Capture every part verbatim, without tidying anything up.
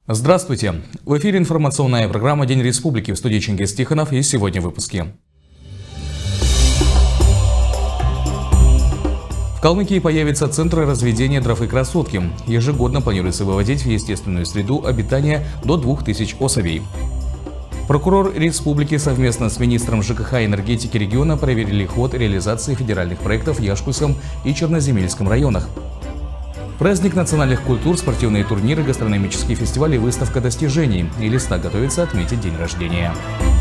Здравствуйте! В эфире информационная программа «День Республики», в студии Чингис Тихонов, и сегодня в выпуске. В Калмыкии появятся центры разведения дров и красотки. Ежегодно планируется выводить в естественную среду обитания до двух тысяч особей. Прокурор республики совместно с министром ЖКХ и энергетики региона проверили ход реализации федеральных проектов в Яшкульском и Черноземельском районах. Праздник национальных культур, спортивные турниры, гастрономические фестивали и выставка достижений. Элиста готовится отметить день рождения.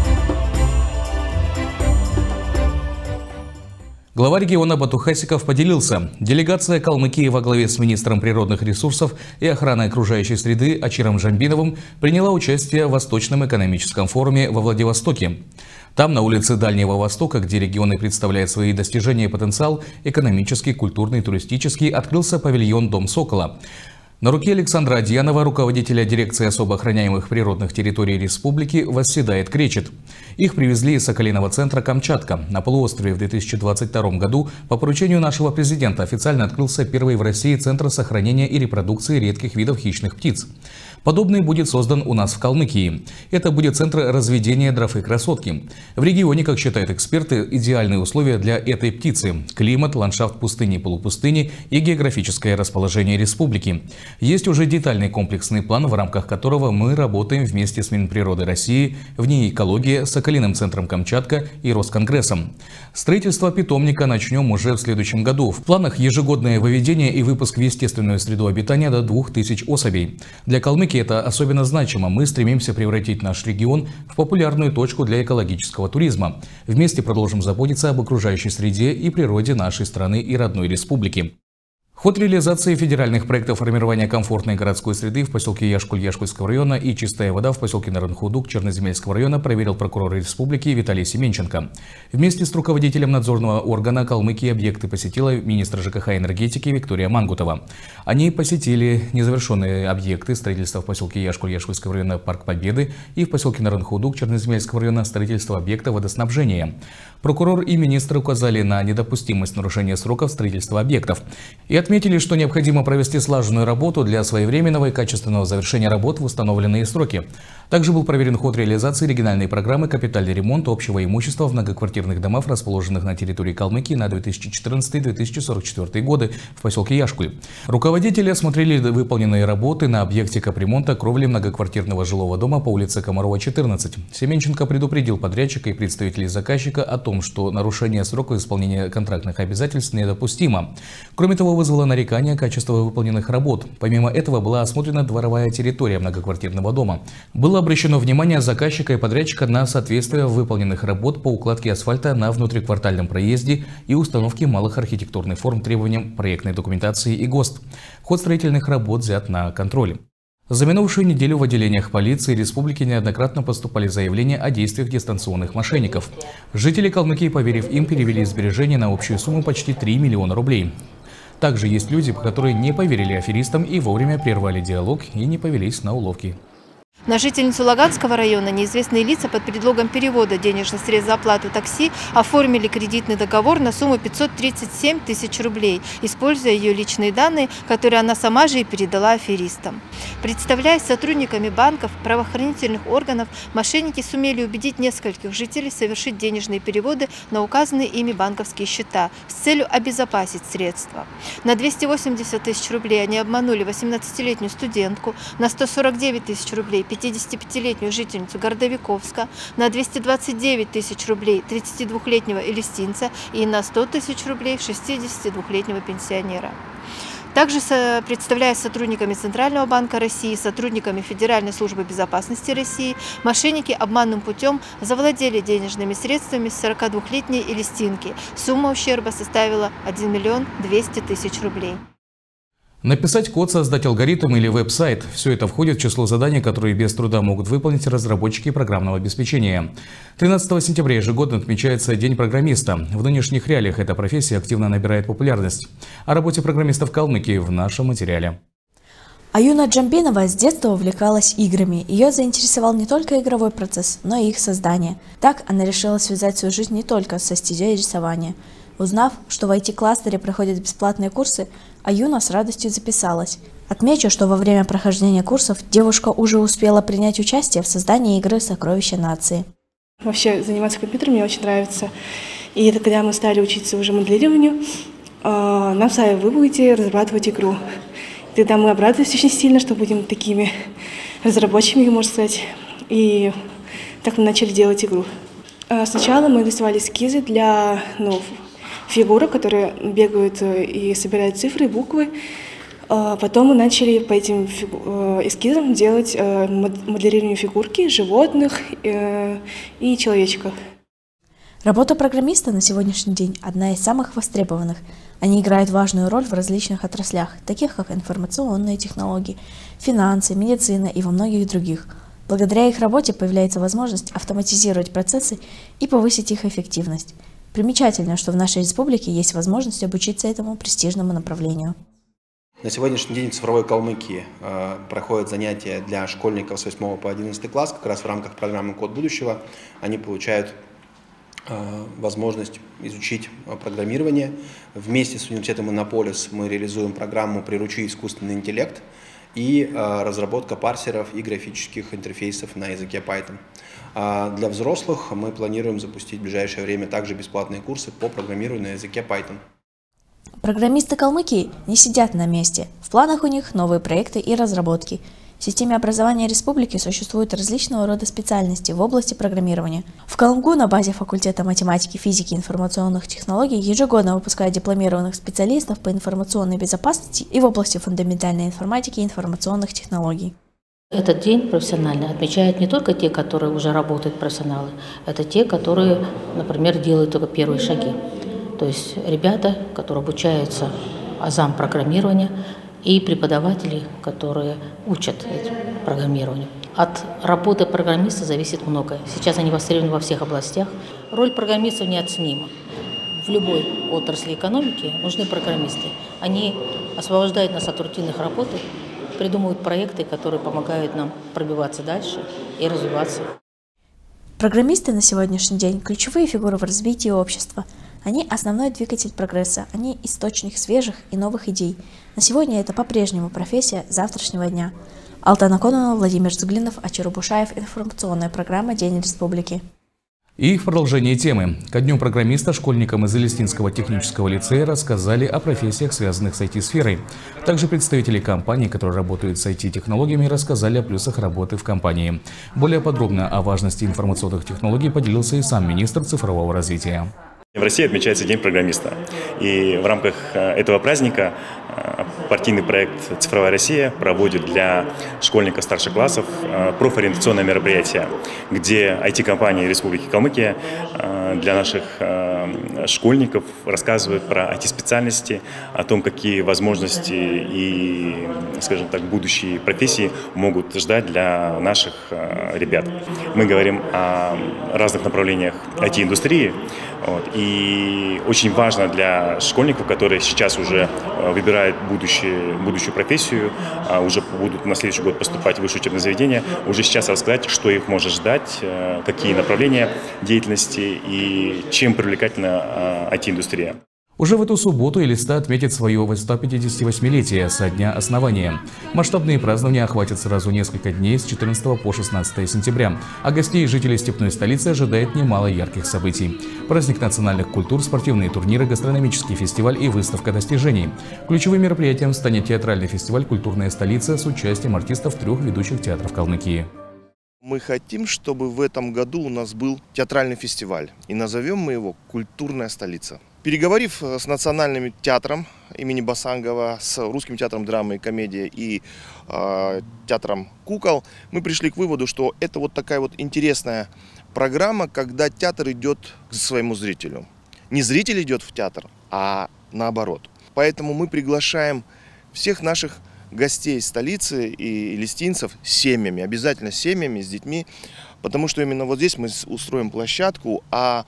Глава региона Бату Хасиков поделился. Делегация Калмыкии во главе с министром природных ресурсов и охраны окружающей среды Ачиром Джамбиновым приняла участие в Восточном экономическом форуме во Владивостоке. Там, на улице Дальнего Востока, где регионы представляют свои достижения и потенциал экономический, культурный, туристический, открылся павильон «Дом Сокола». На руке Александра Адьянова, руководителя дирекции особо охраняемых природных территорий республики, восседает кречет. Их привезли из Соколиного центра «Камчатка». На полуострове в две тысячи двадцать втором году по поручению нашего президента официально открылся первый в России центр сохранения и репродукции редких видов хищных птиц. Подобный будет создан у нас в Калмыкии. Это будет центр разведения дров и красотки. В регионе, как считают эксперты, идеальные условия для этой птицы – климат, ландшафт пустыни и полупустыни и географическое расположение республики. Есть уже детальный комплексный план, в рамках которого мы работаем вместе с Минприроды России, в НИИ «Экология», Соколиным центром «Камчатка» и Росконгрессом. Строительство питомника начнем уже в следующем году. В планах ежегодное выведение и выпуск в естественную среду обитания до двух тысяч особей. Для Калмыкии это особенно значимо. Мы стремимся превратить наш регион в популярную точку для экологического туризма. Вместе продолжим заботиться об окружающей среде и природе нашей страны и родной республики. Ход реализации федеральных проектов формирования комфортной городской среды в поселке Яшкуль Яшкульского района и «Чистая вода» в поселке Нарынхудук Черноземельского района проверил прокурор республики Виталий Семенченко. Вместе с руководителем надзорного органа Калмыкии объекты посетила министр ЖКХ и энергетики Виктория Мангутова. Они посетили незавершенные объекты строительства в поселке Яшкуль Яшкульского района Парк Победы и в поселке Нарынхудук Черноземельского района строительство объекта водоснабжения. Прокурор и министр указали на недопустимость нарушения сроков строительства объектов и отметили, что необходимо провести слаженную работу для своевременного и качественного завершения работ в установленные сроки. Также был проверен ход реализации региональной программы «Капитальный ремонт общего имущества в многоквартирных домах, расположенных на территории Калмыкии на две тысячи четырнадцатый — две тысячи сорок четвёртый годы в поселке Яшкуль. Руководители осмотрели выполненные работы на объекте капремонта кровли многоквартирного жилого дома по улице Комарова, четырнадцать. Семенченко предупредил подрядчика и представителей заказчика о том, что нарушение срока исполнения контрактных обязательств недопустимо. Кроме того, вызвало нарекание качества выполненных работ. Помимо этого была осмотрена дворовая территория многоквартирного дома. Было обращено внимание заказчика и подрядчика на соответствие выполненных работ по укладке асфальта на внутриквартальном проезде и установке малых архитектурных форм требованиям проектной документации и ГОСТ. Ход строительных работ взят на контроль. За минувшую неделю в отделениях полиции республики неоднократно поступали заявления о действиях дистанционных мошенников. Жители Калмыкии, поверив им, перевели сбережения на общую сумму почти три миллиона рублей. Также есть люди, которые не поверили аферистам и вовремя прервали диалог и не повелись на уловки. На жительницу Лаганского района неизвестные лица под предлогом перевода денежных средств за оплату такси оформили кредитный договор на сумму пятьсот тридцать семь тысяч рублей, используя ее личные данные, которые она сама же и передала аферистам. Представляясь сотрудниками банков, правоохранительных органов, мошенники сумели убедить нескольких жителей совершить денежные переводы на указанные ими банковские счета с целью обезопасить средства. На двести восемьдесят тысяч рублей они обманули восемнадцатилетнюю студентку, на сто сорок девять тысяч рублей пятидесятипятилетнюю жительницу Городовиковска, на двести двадцать девять тысяч рублей тридцатидвухлетнего элистинца и на сто тысяч рублей шестидесятидвухлетнего пенсионера. Также, представляясь сотрудниками Центрального банка России, сотрудниками Федеральной службы безопасности России, мошенники обманным путем завладели денежными средствами сорокадвухлетней элистинки. Сумма ущерба составила один миллион двести тысяч рублей. Написать код, создать алгоритм или веб-сайт – все это входит в число заданий, которые без труда могут выполнить разработчики программного обеспечения. тринадцатого сентября ежегодно отмечается День программиста. В нынешних реалиях эта профессия активно набирает популярность. О работе программистов Калмыкии в нашем материале. Аюна Джамбинова с детства увлекалась играми. Ее заинтересовал не только игровой процесс, но и их создание. Так она решила связать свою жизнь не только со стезей рисования. Узнав, что в ай ти-кластере проходят бесплатные курсы, Аюна с радостью записалась. Отмечу, что во время прохождения курсов девушка уже успела принять участие в создании игры «Сокровища нации». Вообще заниматься компьютером мне очень нравится. И это когда мы стали учиться уже моделированию, нам сказали: вы будете разрабатывать игру. И тогда мы обрадовались очень сильно, что будем такими разработчиками, можно сказать. И так мы начали делать игру. Сначала мы рисовали эскизы для ну, фигурок, которые бегают и собирают цифры, буквы. Потом мы начали по этим эскизам делать моделирование фигурки, животных и человечков. Работа программиста на сегодняшний день одна из самых востребованных. Они играют важную роль в различных отраслях, таких как информационные технологии, финансы, медицина и во многих других. Благодаря их работе появляется возможность автоматизировать процессы и повысить их эффективность. Примечательно, что в нашей республике есть возможность обучиться этому престижному направлению. На сегодняшний день в цифровой Калмыкии э, проходят занятия для школьников с восьмого по одиннадцатый класс, как раз в рамках программы «Код будущего». Они получают э, возможность изучить программирование. Вместе с университетом Иннополис мы реализуем программу «Приручи искусственный интеллект» и э, разработка парсеров и графических интерфейсов на языке Python. А для взрослых мы планируем запустить в ближайшее время также бесплатные курсы по программированию на языке Python. Программисты Калмыкии не сидят на месте. В планах у них новые проекты и разработки. В системе образования республики существуют различного рода специальности в области программирования. В Калмгу на базе факультета математики, физики и информационных технологий ежегодно выпускают дипломированных специалистов по информационной безопасности и в области фундаментальной информатики и информационных технологий. Этот день профессионально отмечают не только те, которые уже работают профессионалы, это те, которые, например, делают только первые шаги. То есть ребята, которые обучаются азам программирования, и преподаватели, которые учат программированию. От работы программиста зависит многое. Сейчас они востребованы во всех областях. Роль программистов неоценима. В любой отрасли экономики нужны программисты. Они освобождают нас от рутинных работ, придумывают проекты, которые помогают нам пробиваться дальше и развиваться. Программисты на сегодняшний день – ключевые фигуры в развитии общества. Они – основной двигатель прогресса, они – источник свежих и новых идей. На сегодня это по-прежнему профессия завтрашнего дня. Алтана Кононова, Владимир Зуглинов, Ачир Бушаев, информационная программа «День республики». И в продолжении темы. Ко дню программиста школьникам из Элистинского технического лицея рассказали о профессиях, связанных с ай ти-сферой. Также представители компаний, которые работают с ай ти-технологиями, рассказали о плюсах работы в компании. Более подробно о важности информационных технологий поделился и сам министр цифрового развития. В России отмечается День программиста. И в рамках этого праздника партийный проект «Цифровая Россия» проводит для школьников старших классов профориентационное мероприятие, где ай ти-компании Республики Калмыкия для наших школьников рассказывают про ай ти-специальности, о том, какие возможности и, скажем так, будущие профессии могут ждать для наших ребят. Мы говорим о разных направлениях ай ти-индустрии. Вот. И очень важно для школьников, которые сейчас уже выбирают будущее, будущую профессию, а уже будут на следующий год поступать в высшее учебное заведение, уже сейчас рассказать, что их может ждать, какие направления деятельности и чем привлекательна ай ти-индустрия. Уже в эту субботу Элиста отметит свое сто пятидесятивосьмилетие со дня основания. Масштабные празднования охватят сразу несколько дней с четырнадцатого по шестнадцатое сентября, а гостей и жителей степной столицы ожидает немало ярких событий. Праздник национальных культур, спортивные турниры, гастрономический фестиваль и выставка достижений. Ключевым мероприятием станет театральный фестиваль «Культурная столица» с участием артистов трех ведущих театров Калмыкии. Мы хотим, чтобы в этом году у нас был театральный фестиваль, и назовем мы его «Культурная столица». Переговорив с Национальным театром имени Басангова, с Русским театром драмы и комедии и э, театром кукол, мы пришли к выводу, что это вот такая вот интересная программа, когда театр идет к своему зрителю. Не зритель идет в театр, а наоборот. Поэтому мы приглашаем всех наших гостей столицы и элистинцев с семьями, обязательно с семьями, с детьми, потому что именно вот здесь мы устроим площадку, а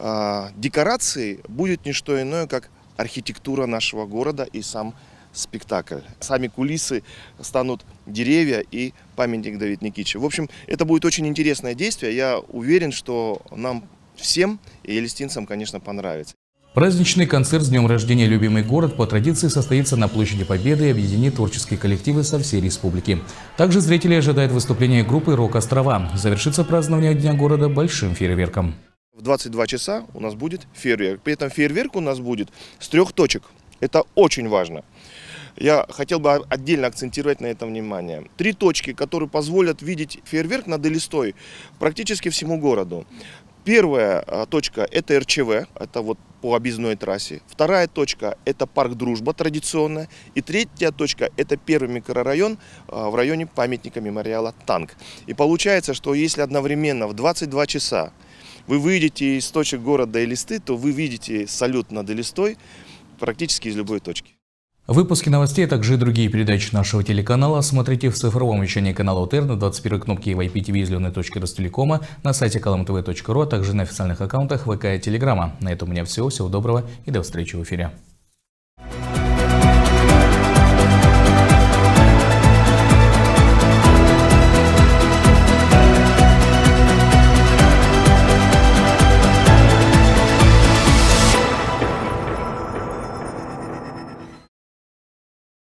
декорацией будет не что иное, как архитектура нашего города и сам спектакль. Сами кулисы станут деревья и памятник Давид Никитичу. В общем, это будет очень интересное действие. Я уверен, что нам всем и элистинцам, конечно, понравится. Праздничный концерт с днем рождения «Любимый город» по традиции состоится на площади Победы и объединит творческие коллективы со всей республики. Также зрители ожидают выступления группы «Рок-Острова». Завершится празднование Дня города большим фейерверком. В двадцать два часа у нас будет фейерверк. При этом фейерверк у нас будет с трех точек. Это очень важно. Я хотел бы отдельно акцентировать на этом внимание. Три точки, которые позволят видеть фейерверк над Элистой практически всему городу. Первая точка – это эр че вэ, это вот по объездной трассе. Вторая точка – это парк Дружба традиционная. И третья точка – это первый микрорайон в районе памятника мемориала Танк. И получается, что если одновременно в двадцать два часа вы выйдете из точек города Элисты, то вы видите салют над Элистой практически из любой точки. Выпуски новостей, а также и другие передачи нашего телеканала смотрите в цифровом вещании канала ОТР на двадцать первой кнопке в ай пи ти ви зеленой точки Ростелекома, на сайте калм тэ вэ точка ру, а также на официальных аккаунтах вэ ка и Телеграма. На этом у меня все. Всего доброго и до встречи в эфире.